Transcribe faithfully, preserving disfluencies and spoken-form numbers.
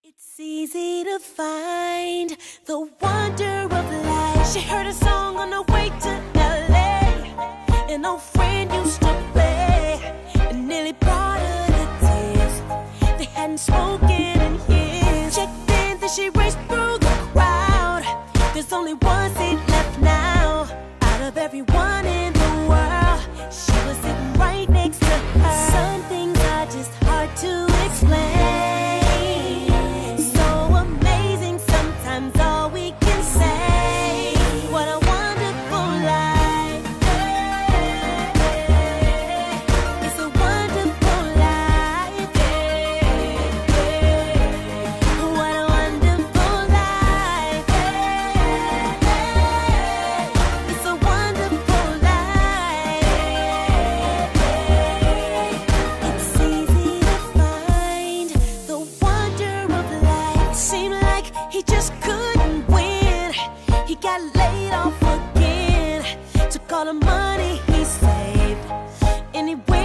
It's easy to find the wonder of life. She heard a song on the way to L A. An old friend used to play and nearly brought her to tears. They hadn't spoken in years. Checked in, then she raced through the crowd. There's only one seat left now. Out of everyone in the world, she was sitting right next to her. Some things are just hard to explain. He just couldn't win. He got laid off again. Took all the money he saved. Anyway.